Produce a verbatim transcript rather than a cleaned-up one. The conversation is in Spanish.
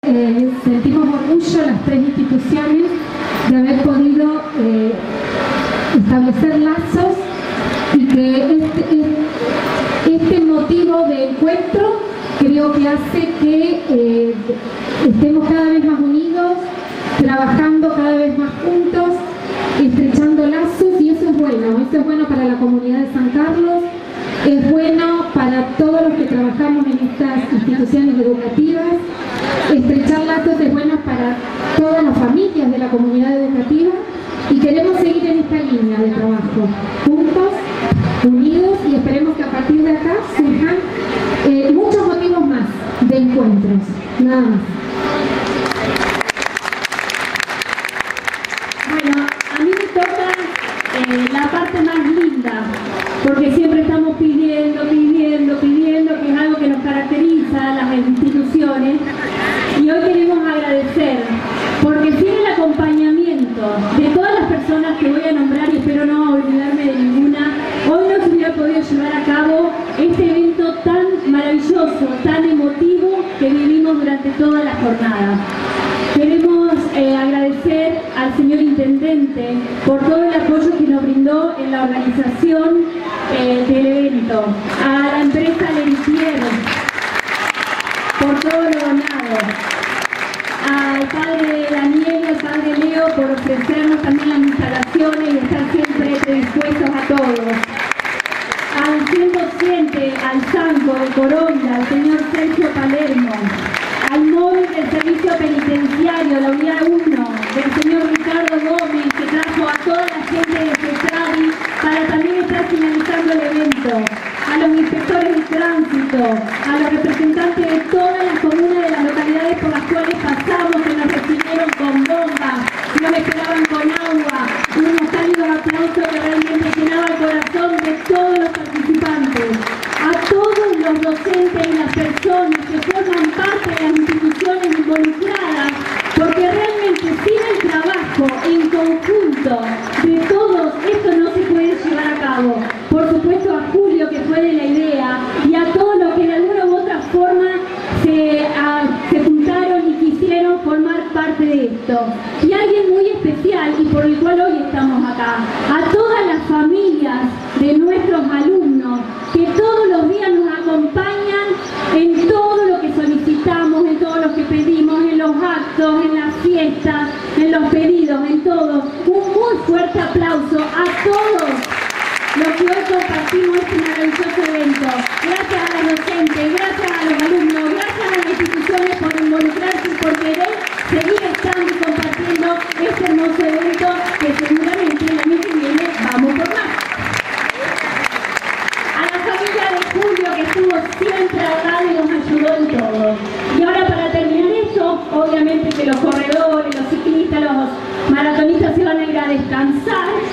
Eh, sentimos orgullo las tres instituciones de haber podido eh, establecer lazos y que este, este motivo de encuentro creo que hace que eh, estemos cada vez más unidos, trabajando cada vez más juntos, estrechando lazos, y eso es bueno, eso es bueno para la comunidad de San Carlos, es bueno para todos los que trabajamos en estas instituciones educativas. Estrechar lazos es bueno para todas las familias de la comunidad educativa y queremos seguir en esta línea de trabajo, juntos, unidos, y esperemos que a partir de acá surjan eh, muchos motivos más de encuentros, nada más. Bueno, a mí me toca eh, la parte más linda, porque siempre estamos pidiendo, pidiendo, pidiendo, que es algo que nos caracteriza a las instituciones, y hoy queremos agradecer, porque sin el acompañamiento de todas las personas que voy a nombrar, y espero no olvidarme de ninguna, hoy no se hubiera podido llevar a cabo este evento tan maravilloso, tan emotivo que vivimos durante toda la jornada. Queremos eh, agradecer al señor Intendente por todo el apoyo que nos brindó en la organización eh, del evento, a la empresa Leritier por todo lo donado, al padre Daniel y al padre Leo por ofrecernos también las instalaciones y estar siempre predispuestos a todos, al cien por ciento al Sanco de Coronda, al señor Sergio Palermo, al móvil del servicio penitenciario, la unidad uno, del señor Ricardo Gómez, que trajo a toda la gente de CETRADI para también estar finalizando el evento, a los inspectores de tránsito, a los representantes de todas las comunas de las localidades por las cuales pasamos, que nos recibieron con bombas, nos esperaban con agua, unos cálidos aplausos que realmente llenaban el corazón de todos los participantes, a todos los docentes y las personas que forman parte de las instituciones involucradas, porque realmente sin el trabajo en conjunto de todos esto no se puede llevar a cabo. Por supuesto a Julio, que fue de la idea, y a todos los que de alguna u otra forma se, a, se juntaron y quisieron formar parte de esto. Y alguien muy especial, y por el cual hoy estamos acá, a todas las familias de nuestros alumnos que todos los días nos acompañan en todo lo que solicitamos, en todo lo que pedimos, en los actos, en las fiestas, en los pedidos, en todo. Un muy fuerte aplauso a todos los que hoy compartimos este maravilloso evento. Gracias a los docentes, gracias a los alumnos, gracias a las instituciones por involucrarse y por querer seguir estando y compartiendo este hermoso evento que seguramente el año que viene vamos por más. A la familia de Julio, que estuvo siempre al lado y nos ayudó en todo. Y ahora, para terminar esto, obviamente que los corredores, los ciclistas, los maratonistas se van a ir a descansar.